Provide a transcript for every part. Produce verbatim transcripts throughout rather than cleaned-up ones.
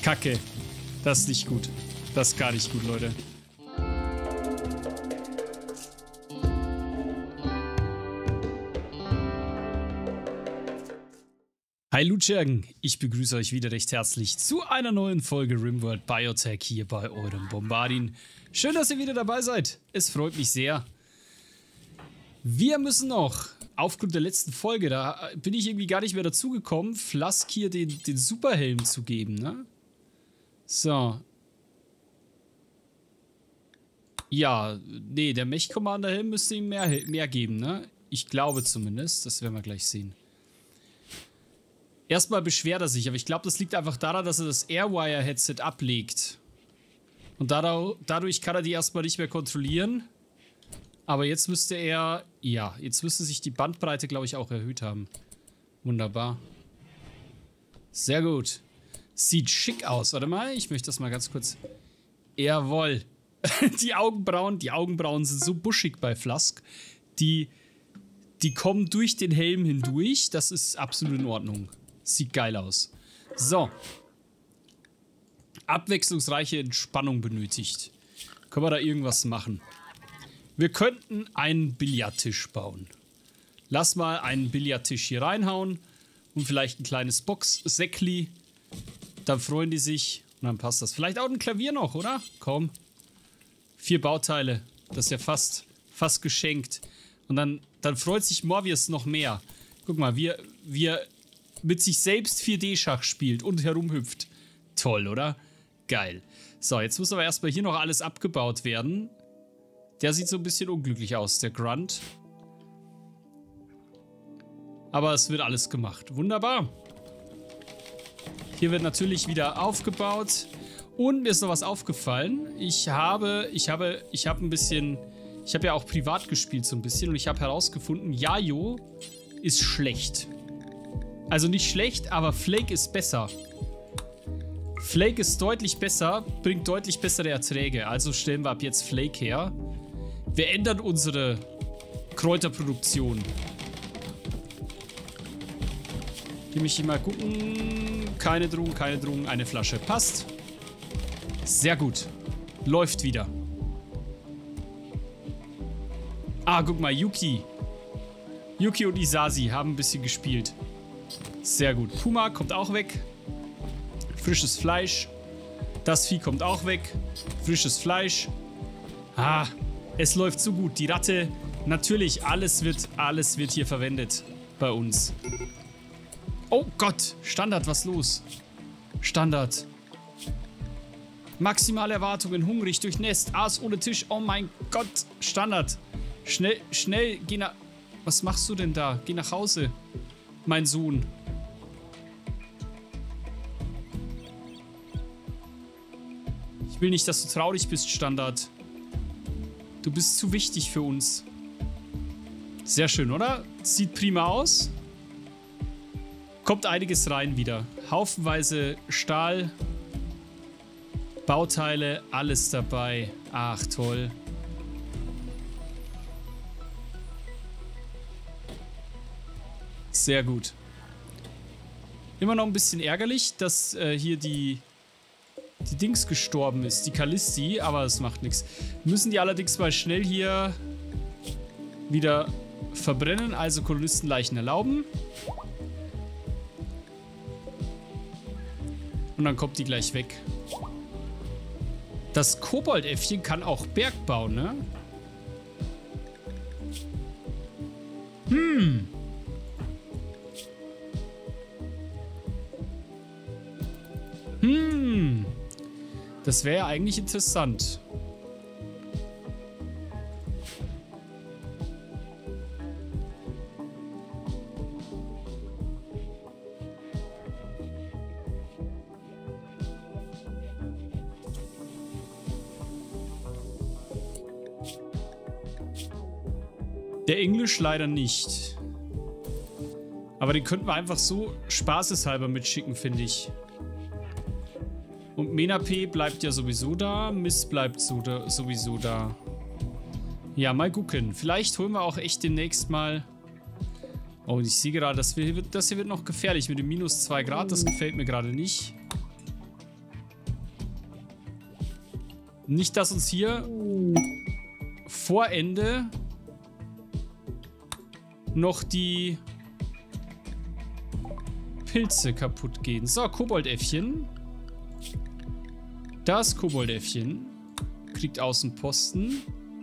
Kacke. Das ist nicht gut. Das ist gar nicht gut, Leute. Hi Lutschergen, ich begrüße euch wieder recht herzlich zu einer neuen Folge RimWorld Biotech hier bei eurem Bombardin. Schön, dass ihr wieder dabei seid. Es freut mich sehr. Wir müssen noch, aufgrund der letzten Folge, da bin ich irgendwie gar nicht mehr dazu gekommen, Flask hier den, den Superhelm zu geben, ne? So. Ja, nee, der Mech-Commander-Helm müsste ihm mehr, mehr geben, ne? Ich glaube zumindest, das werden wir gleich sehen. Erstmal beschwert er sich, aber ich glaube, das liegt einfach daran, dass er das Airwire-Headset ablegt. Und dadurch kann er die erstmal nicht mehr kontrollieren. Aber jetzt müsste er, ja, jetzt müsste sich die Bandbreite, glaube ich, auch erhöht haben. Wunderbar. Sehr gut. Sieht schick aus. Warte mal, ich möchte das mal ganz kurz. Jawohl. Die Augenbrauen, die Augenbrauen sind so buschig bei Flask. Die, die kommen durch den Helm hindurch. Das ist absolut in Ordnung. Sieht geil aus. So. Abwechslungsreiche Entspannung benötigt. Können wir da irgendwas machen? Wir könnten einen Billardtisch bauen. Lass mal einen Billardtisch hier reinhauen. Und vielleicht ein kleines Box-Säckli. Dann freuen die sich. Und dann passt das. Vielleicht auch ein Klavier noch, oder? Komm. Vier Bauteile. Das ist ja fast, fast geschenkt. Und dann, dann freut sich Morbius noch mehr. Guck mal, wir, wir mit sich selbst vier D-Schach spielt und herumhüpft. Toll, oder? Geil. So, jetzt muss aber erstmal hier noch alles abgebaut werden. Der sieht so ein bisschen unglücklich aus, der Grunt. Aber es wird alles gemacht. Wunderbar. Hier wird natürlich wieder aufgebaut. Und mir ist noch was aufgefallen. Ich habe, ich habe, ich habe ein bisschen, ich habe ja auch privat gespielt so ein bisschen und ich habe herausgefunden, Yayo ist schlecht. Also nicht schlecht, aber Flake ist besser. Flake ist deutlich besser, bringt deutlich bessere Erträge. Also stellen wir ab jetzt Flake her. Wir ändern unsere Kräuterproduktion. Geh mich hier mal gucken. Keine Drogen, keine Drogen, eine Flasche. Passt. Sehr gut. Läuft wieder. Ah, guck mal, Yuki. Yuki und Isasi haben ein bisschen gespielt. Sehr gut. Puma kommt auch weg. Frisches Fleisch. Das Vieh kommt auch weg. Frisches Fleisch. Ah, es läuft so gut. Die Ratte. Natürlich, alles wird, alles wird hier verwendet. Bei uns. Oh Gott. Standard, was los? Standard. Maximale Erwartungen. Hungrig, durchnässt. Aas ohne Tisch. Oh mein Gott. Standard. Schnell, schnell. Geh nach... Was machst du denn da? Geh nach Hause. Mein Sohn. Ich will nicht, dass du traurig bist, Standard. Du bist zu wichtig für uns. Sehr schön, oder? Sieht prima aus. Kommt einiges rein wieder. Haufenweise Stahl. Bauteile, alles dabei. Ach, toll. Sehr gut. Immer noch ein bisschen ärgerlich, dass äh, hier die... die Dings gestorben ist, die Kallisti, aber es macht nichts. Müssen die allerdings mal schnell hier wieder verbrennen, also Kolonistenleichen erlauben. Und dann kommt die gleich weg. Das Koboldäffchen kann auch Berg bauen, ne? Hm. Hm. Das wäre ja eigentlich interessant. Der Englisch leider nicht. Aber den könnten wir einfach so spaßeshalber mitschicken, finde ich. Und Menape bleibt ja sowieso da. Mist bleibt so da, sowieso da. Ja, mal gucken. Vielleicht holen wir auch echt demnächst mal... Oh, ich sehe gerade, das, das hier wird noch gefährlich mit dem minus zwei Grad. Das gefällt mir gerade nicht. Nicht, dass uns hier vor Ende noch die Pilze kaputt gehen. So, Koboldäffchen. Das Koboldäffchen kriegt Außenposten.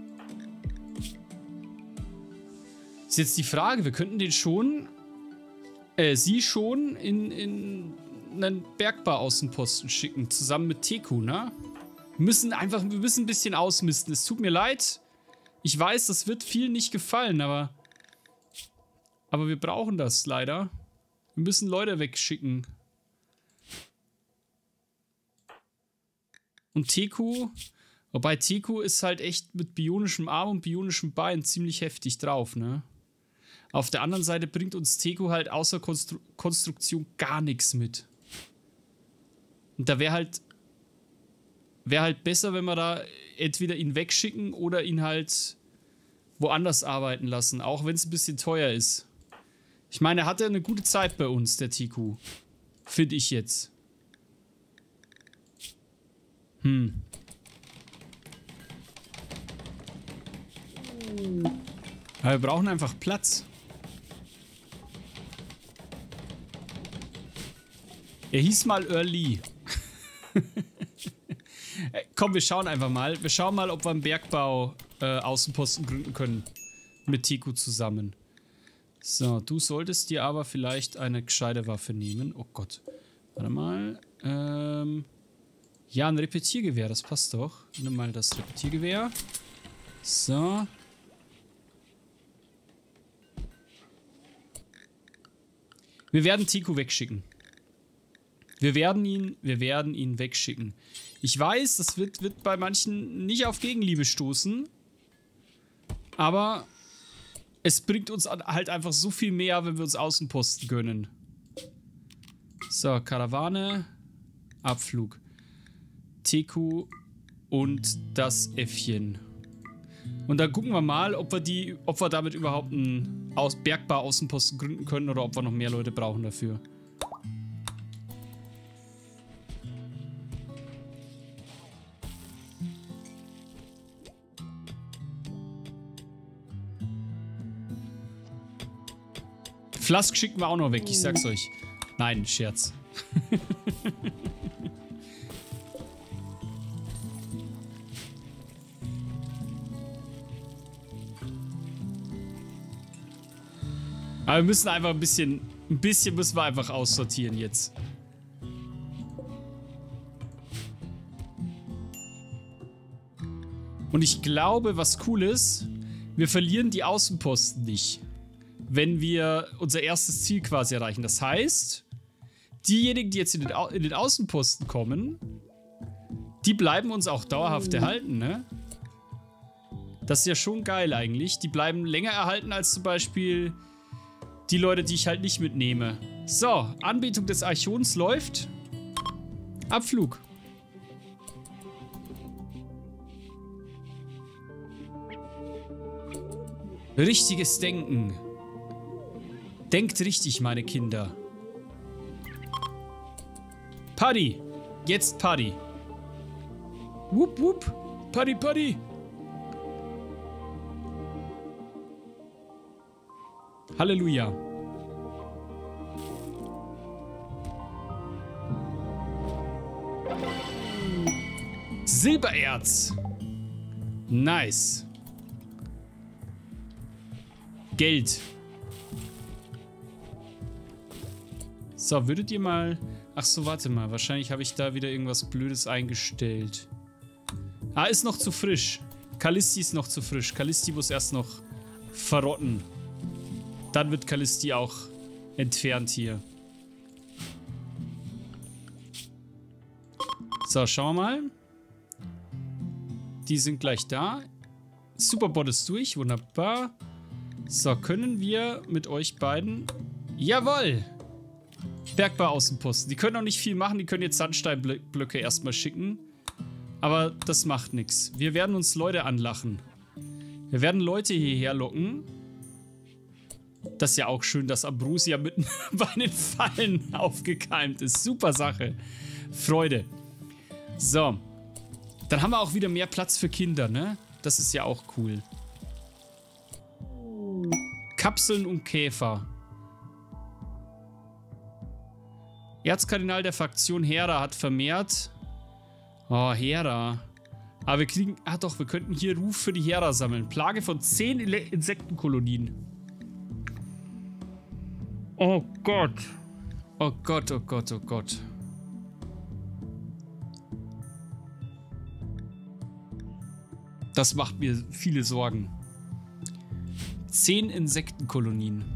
Ist jetzt die Frage, wir könnten den schon, äh, sie schon in, in einen Bergbau-Außenposten schicken, zusammen mit Teku, ne? Wir müssen einfach, wir müssen ein bisschen ausmisten. Es tut mir leid. Ich weiß, das wird vielen nicht gefallen, aber aber wir brauchen das leider. Wir müssen Leute wegschicken. Und Teku, wobei Teku ist halt echt mit bionischem Arm und bionischem Bein ziemlich heftig drauf, ne? Auf der anderen Seite bringt uns Teku halt außer Konstru Konstruktion gar nichts mit. Und da wäre halt wäre halt besser, wenn wir da entweder ihn wegschicken oder ihn halt woanders arbeiten lassen, auch wenn es ein bisschen teuer ist. Ich meine, er hatte eine gute Zeit bei uns, der Teku. Finde ich jetzt. Hm. Aber wir brauchen einfach Platz. Er hieß mal Early. Komm, wir schauen einfach mal. Wir schauen mal, ob wir einen Bergbau äh, Außenposten gründen können. Mit Teku zusammen. So, du solltest dir aber vielleicht eine gescheite Waffe nehmen. Oh Gott. Warte mal. Ähm, ja, ein Repetiergewehr, das passt doch. Nimm mal das Repetiergewehr. So. Wir werden Teku wegschicken. Wir werden ihn, wir werden ihn wegschicken. Ich weiß, das wird, wird bei manchen nicht auf Gegenliebe stoßen. Aber es bringt uns halt einfach so viel mehr, wenn wir uns Außenposten gönnen. So, Karawane. Abflug. Teku und das Äffchen. Und dann gucken wir mal, ob wir die, ob wir damit überhaupt einen Aus Bergbau-Außenposten gründen können oder ob wir noch mehr Leute brauchen dafür. Flask schicken wir auch noch weg, ich sag's euch. Nein, Scherz. Aber wir müssen einfach ein bisschen, ein bisschen müssen wir einfach aussortieren jetzt. Und ich glaube, was cool ist, wir verlieren die Außenposten nicht, wenn wir unser erstes Ziel quasi erreichen. Das heißt, diejenigen, die jetzt in den, Au in den Außenposten kommen, die bleiben uns auch dauerhaft erhalten, ne? Das ist ja schon geil eigentlich. Die bleiben länger erhalten als zum Beispiel die Leute, die ich halt nicht mitnehme. So, Anbetung des Archons läuft. Abflug. Richtiges Denken. Denkt richtig, meine Kinder. Party. Jetzt Party. Wupp, wupp. Party, Party. Halleluja. Silbererz. Nice. Geld. So, würdet ihr mal... Ach so, warte mal. Wahrscheinlich habe ich da wieder irgendwas Blödes eingestellt. Ah, ist noch zu frisch. Callisti ist noch zu frisch. Callisti muss erst noch verrotten. Dann wird Callisti auch entfernt hier. So, schauen wir mal. Die sind gleich da. Superbot ist durch. Wunderbar. So, können wir mit euch beiden... Jawohl! Bergbau-Außenposten. Die können auch nicht viel machen. Die können jetzt Sandsteinblöcke erstmal schicken. Aber das macht nichts. Wir werden uns Leute anlachen. Wir werden Leute hierher locken. Das ist ja auch schön, dass Ambrosia mitten bei den Fallen aufgekeimt ist. Super Sache. Freude. So. Dann haben wir auch wieder mehr Platz für Kinder, ne? Das ist ja auch cool. Kapseln und Käfer. Erzkardinal der Fraktion Hera hat vermehrt. Oh, Hera. Aber wir kriegen... Ah doch, wir könnten hier Ruf für die Hera sammeln. Plage von zehn Insektenkolonien. Oh Gott. Oh Gott, oh Gott, oh Gott. Das macht mir viele Sorgen. Zehn Insektenkolonien.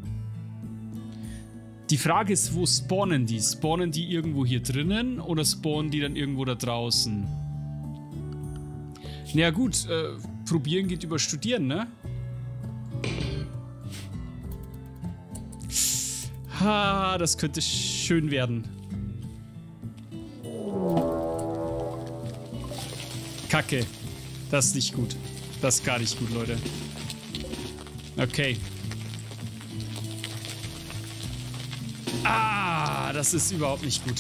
Die Frage ist, wo spawnen die? Spawnen die irgendwo hier drinnen oder spawnen die dann irgendwo da draußen? Na ja, gut, äh, probieren geht über studieren, ne? Ha, das könnte schön werden. Kacke. Das ist nicht gut. Das ist gar nicht gut, Leute. Okay. Ah, das ist überhaupt nicht gut.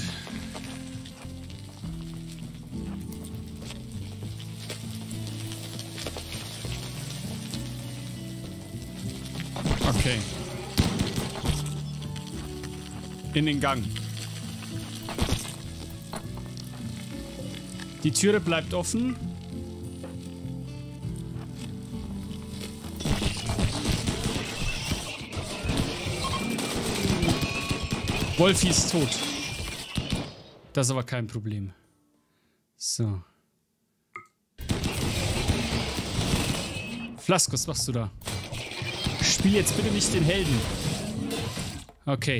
Okay. In den Gang. Die Türe bleibt offen. Wolfi ist tot. Das ist aber kein Problem. So. Flask, was machst du da? Spiel jetzt bitte nicht den Helden. Okay.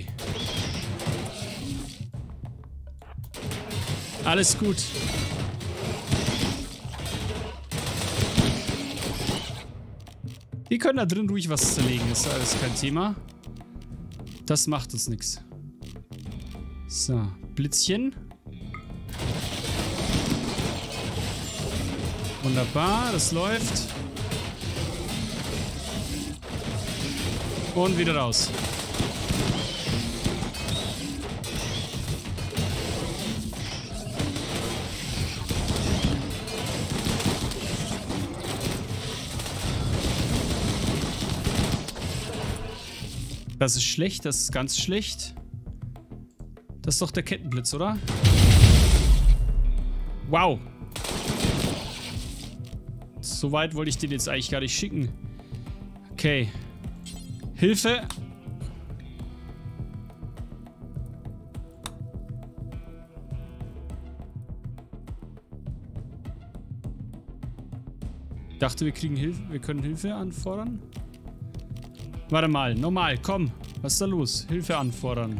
Alles gut. Wir können da drin ruhig was zerlegen. Ist alles kein Thema. Das macht uns nichts. So, Blitzchen. Wunderbar, das läuft. Und wieder raus. Das ist schlecht, das ist ganz schlecht. Das ist doch der Kettenblitz, oder? Wow. So weit wollte ich den jetzt eigentlich gar nicht schicken. Okay. Hilfe. Ich dachte, wir kriegen Hilfe. Wir können Hilfe anfordern. Warte mal. Normal. Komm. Was ist da los? Hilfe anfordern.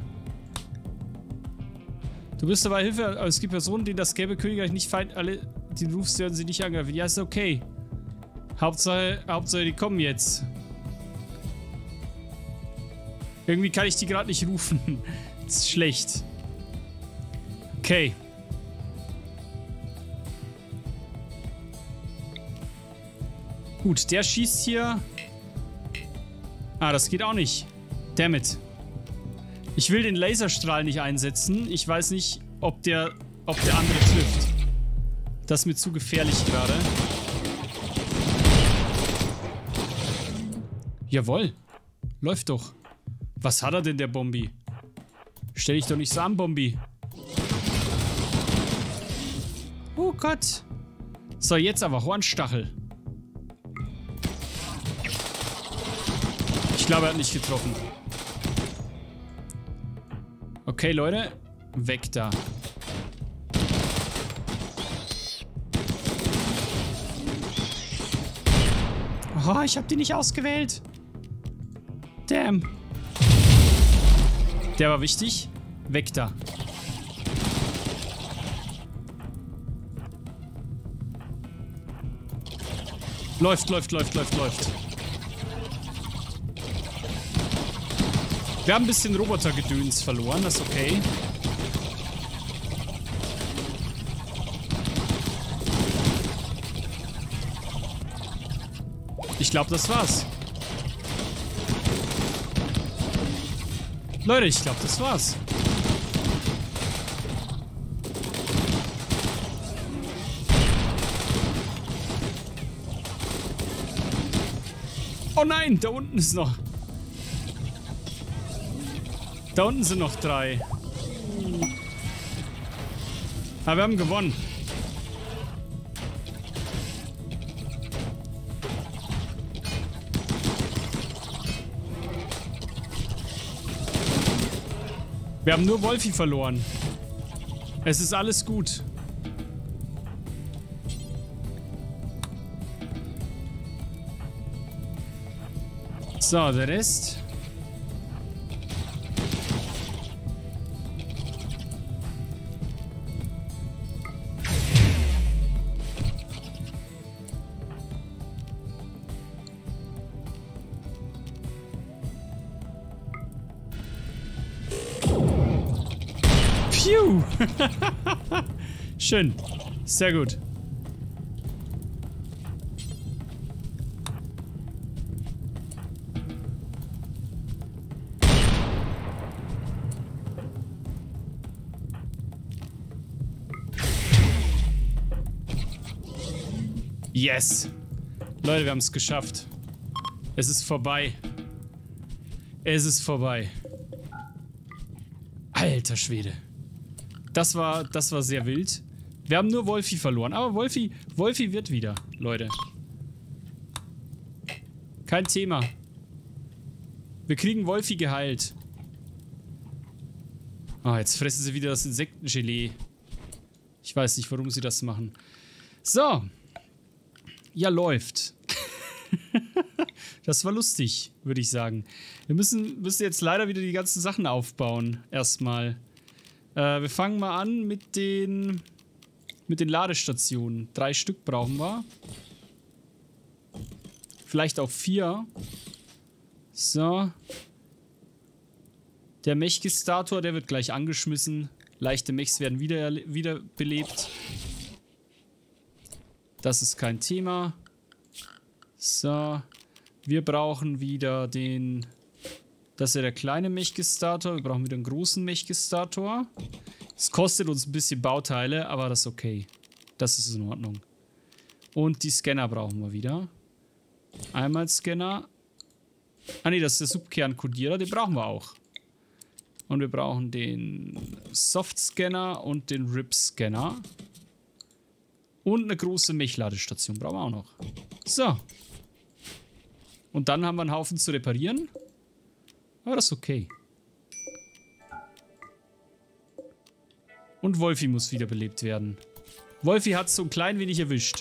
Du bist dabei Hilfe, aber es gibt Personen, denen das gelbe Königreich nicht feind, alle, die du rufst, werden sie nicht angreifen. Ja, ist okay. Hauptsache, Hauptsache, die kommen jetzt. Irgendwie kann ich die gerade nicht rufen. Das ist schlecht. Okay. Gut, der schießt hier. Ah, das geht auch nicht. Damn it. Ich will den Laserstrahl nicht einsetzen. Ich weiß nicht, ob der, ob der andere trifft. Das ist mir zu gefährlich gerade. Jawohl. Läuft doch. Was hat er denn, der Bombi? Stell dich doch nicht so an, Bombi. Oh Gott. So, jetzt aber Hornstachel. Ich glaube, er hat nicht getroffen. Okay, Leute. Weg da. Oh, ich habe die nicht ausgewählt. Damn. Der war wichtig. Weg da. Läuft, läuft, läuft, läuft, läuft. Wir haben ein bisschen Robotergedöns verloren, das ist okay. Ich glaube, das war's. Leute, ich glaube, das war's. Oh nein, da unten ist noch. Da unten sind noch drei. Aber wir haben gewonnen. Wir haben nur Wolfi verloren. Es ist alles gut. So, der Rest. Phew. Schön. Sehr gut. Yes! Leute, wir haben es geschafft. Es ist vorbei. Es ist vorbei. Alter Schwede. Das war, das war sehr wild. Wir haben nur Wolfi verloren. Aber Wolfi, Wolfi wird wieder, Leute. Kein Thema. Wir kriegen Wolfi geheilt. Ah, oh, jetzt fressen sie wieder das Insektengelee. Ich weiß nicht, warum sie das machen. So. Ja, läuft. Das war lustig, würde ich sagen. Wir müssen, müssen jetzt leider wieder die ganzen Sachen aufbauen. Erstmal. Äh, wir fangen mal an mit den, mit den Ladestationen. Drei Stück brauchen wir. Vielleicht auch vier. So. Der Mechgistator, der wird gleich angeschmissen. Leichte Mechs werden wieder, wieder belebt. Das ist kein Thema. So. Wir brauchen wieder den... Das ist ja der kleine Mechgistator. Wir brauchen wieder einen großen Mechgistator. Es kostet uns ein bisschen Bauteile, aber das ist okay. Das ist in Ordnung. Und die Scanner brauchen wir wieder. Einmal Scanner. Ah ne, das ist der Subkernkodierer. Den brauchen wir auch. Und wir brauchen den Soft-Scanner und den Rip-Scanner. Und eine große Mech-Ladestation brauchen wir auch noch. So. Und dann haben wir einen Haufen zu reparieren. Aber das ist okay. Und Wolfi muss wiederbelebt werden. Wolfi hat es so ein klein wenig erwischt.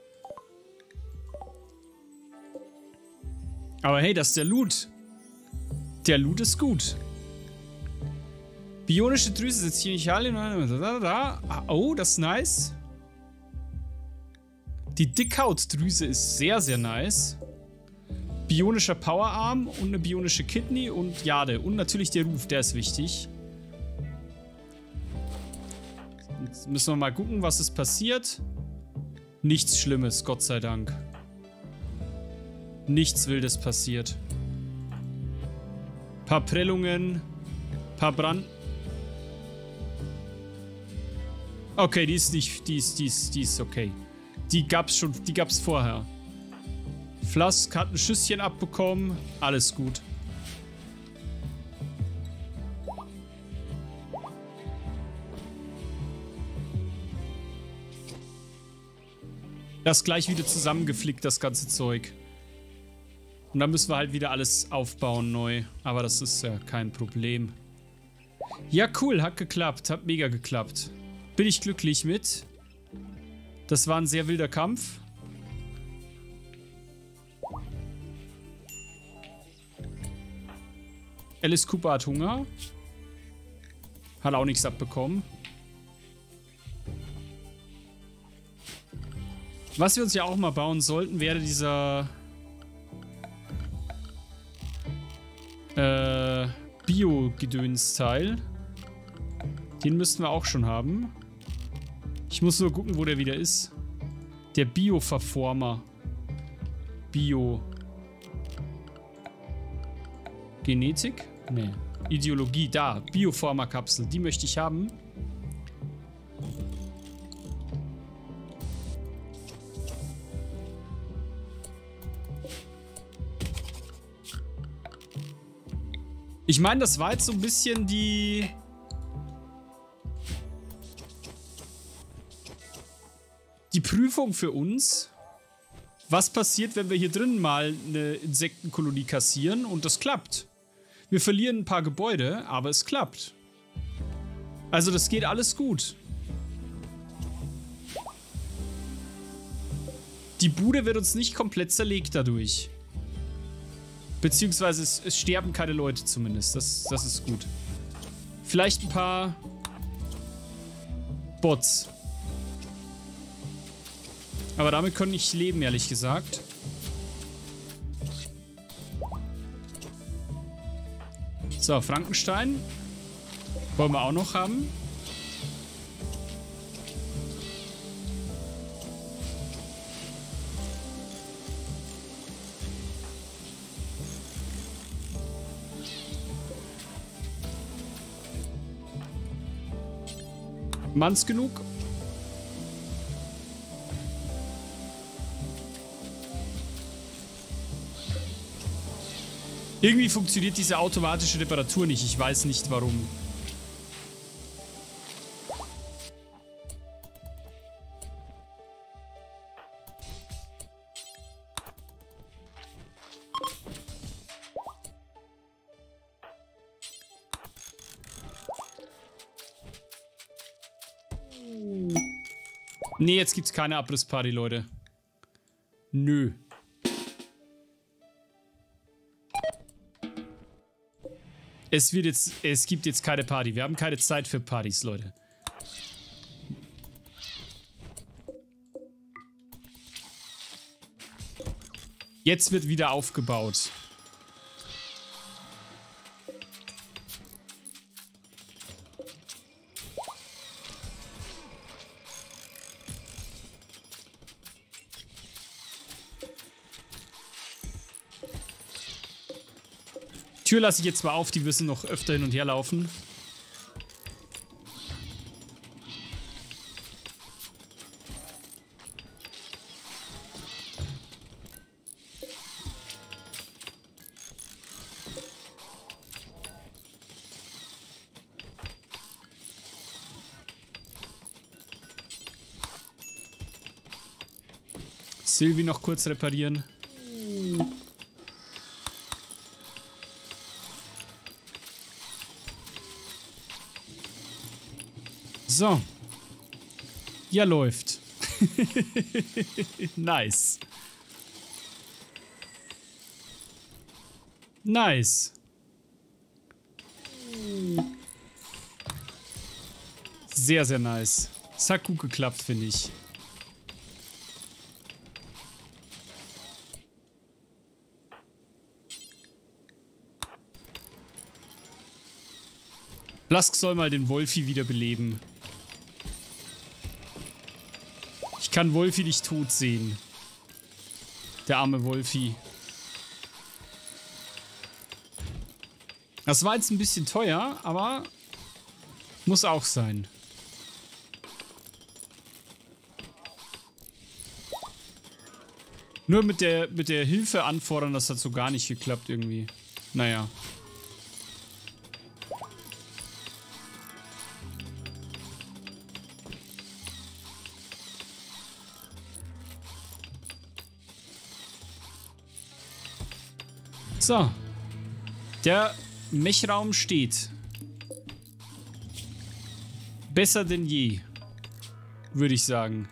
Aber hey, das ist der Loot. Der Loot ist gut. Bionische Drüse sind Chemikalien. Oh, das ist nice. Die Dickhautdrüse ist sehr, sehr nice. Bionischer Powerarm und eine bionische Kidney und Jade. Und natürlich der Ruf, der ist wichtig. Jetzt müssen wir mal gucken, was ist passiert. Nichts Schlimmes, Gott sei Dank. Nichts Wildes passiert. Paar Prellungen. Paar Brand... Okay, die ist nicht... Die ist, die ist, die ist okay. Die gab's schon... Die gab's vorher. Flask hat ein Schüsschen abbekommen. Alles gut. Das gleich wieder zusammengeflickt, das ganze Zeug. Und dann müssen wir halt wieder alles aufbauen neu. Aber das ist ja kein Problem. Ja, cool. Hat geklappt. Hat mega geklappt. Bin ich glücklich mit. Das war ein sehr wilder Kampf. Alice Cooper hat Hunger. Hat auch nichts abbekommen. Was wir uns ja auch mal bauen sollten, wäre dieser äh, Bio-Gedöns-Teil. Den müssten wir auch schon haben. Ich muss nur gucken, wo der wieder ist. Der Bio-Verformer. Bio. Genetik? Nee. Ideologie, da. Bioformer-Kapsel. Die möchte ich haben. Ich meine, das war jetzt so ein bisschen die... Die Prüfung für uns. Was passiert, wenn wir hier drin mal eine Insektenkolonie kassieren und das klappt? Wir verlieren ein paar Gebäude, aber es klappt. Also das geht alles gut. Die Bude wird uns nicht komplett zerlegt dadurch. Beziehungsweise es, es sterben keine Leute zumindest. Das, das ist gut. Vielleicht ein paar Bots. Aber damit kann ich leben, ehrlich gesagt. So, Frankenstein. Wollen wir auch noch haben. Manns genug. Irgendwie funktioniert diese automatische Reparatur nicht. Ich weiß nicht warum. Nee, jetzt gibt's keine Abrissparty, Leute. Nö. Es wird jetzt, es gibt jetzt keine Party. Wir haben keine Zeit für Partys, Leute. Jetzt wird wieder aufgebaut. Tür lasse ich jetzt mal auf, die müssen noch öfter hin und her laufen. Sylvie noch kurz reparieren. So. Ja, läuft. Nice. Nice. Sehr, sehr nice. Es hat gut geklappt, finde ich. Blask soll mal den Wolfi wiederbeleben. Ich kann Wolfi nicht tot sehen. Der arme Wolfi. Das war jetzt ein bisschen teuer, aber muss auch sein. Nur mit der, mit der Hilfe anfordern, das hat so gar nicht geklappt irgendwie. Naja. So. Der Mechraum steht. Besser denn je. Würde ich sagen.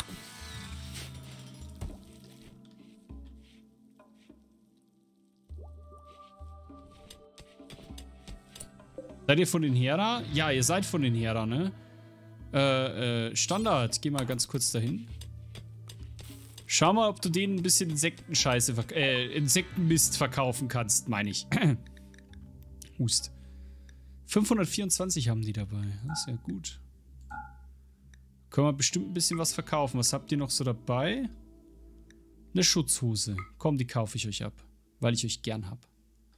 Seid ihr von den Hera? Ja, ihr seid von den Hera, ne? Äh, äh, Standard. Geh mal ganz kurz dahin. Schau mal, ob du denen ein bisschen Insektenscheiße, äh, Insektenmist verkaufen kannst, meine ich. Hust. fünfhundertvierundzwanzig haben die dabei. Das ist ja gut. Können wir bestimmt ein bisschen was verkaufen. Was habt ihr noch so dabei? Eine Schutzhose. Komm, die kaufe ich euch ab. Weil ich euch gern hab.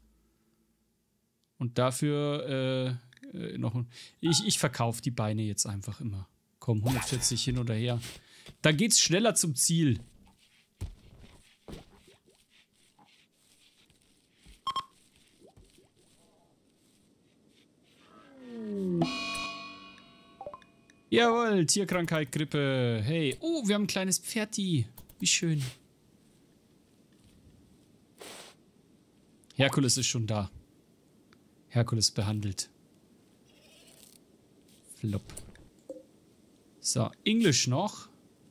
Und dafür, äh, äh noch ein... Ich, ich verkaufe die Beine jetzt einfach immer. Komm, hundertvierzig hin oder her. Da geht's schneller zum Ziel. Jawohl, Tierkrankheit, Grippe. Hey, oh, wir haben ein kleines Pferdi. Wie schön. Herkules ist schon da. Herkules behandelt. Flop. So, Englisch noch.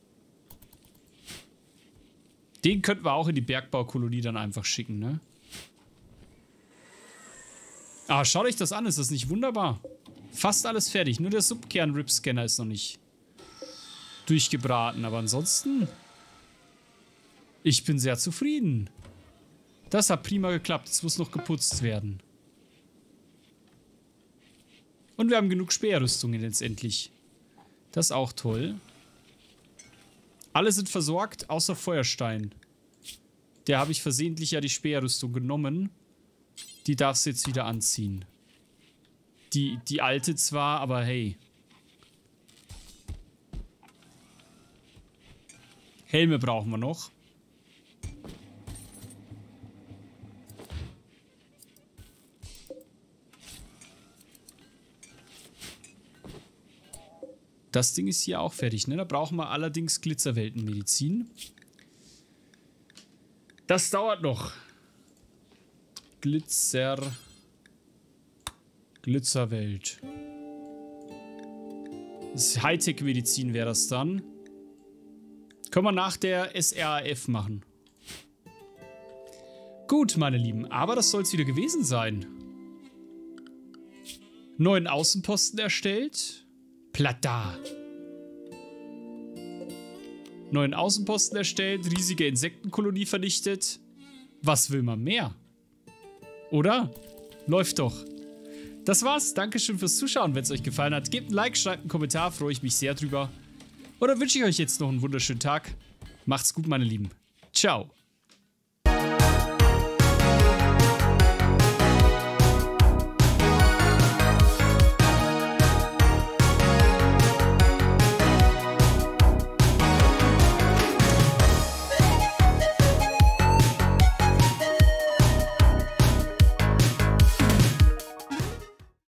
Den könnten wir auch in die Bergbaukolonie dann einfach schicken, ne? Ah, schaut euch das an, ist das nicht wunderbar? Fast alles fertig, nur der Subkern-Rip-Scanner ist noch nicht durchgebraten, aber ansonsten... Ich bin sehr zufrieden. Das hat prima geklappt, es muss noch geputzt werden. Und wir haben genug Speerrüstungen letztendlich. Das ist auch toll. Alle sind versorgt, außer Feuerstein. Der habe ich versehentlich ja die Speerrüstung genommen. Die darfst du jetzt wieder anziehen. Die, die alte zwar, aber hey. Helme brauchen wir noch. Das Ding ist hier auch fertig, ne? Da brauchen wir allerdings Glitzerweltenmedizin. Das dauert noch. Glitzer... Glitzerwelt. Hightech-Medizin wäre das dann. Können wir nach der S R A F machen. Gut, meine Lieben, aber das soll es wieder gewesen sein. Neuen Außenposten erstellt. Plata. Neuen Außenposten erstellt, riesige Insektenkolonie vernichtet. Was will man mehr? Oder? Läuft doch. Das war's. Dankeschön fürs Zuschauen. Wenn es euch gefallen hat, gebt ein Like, schreibt einen Kommentar, freue ich mich sehr drüber. Oder wünsche ich euch jetzt noch einen wunderschönen Tag. Macht's gut, meine Lieben. Ciao.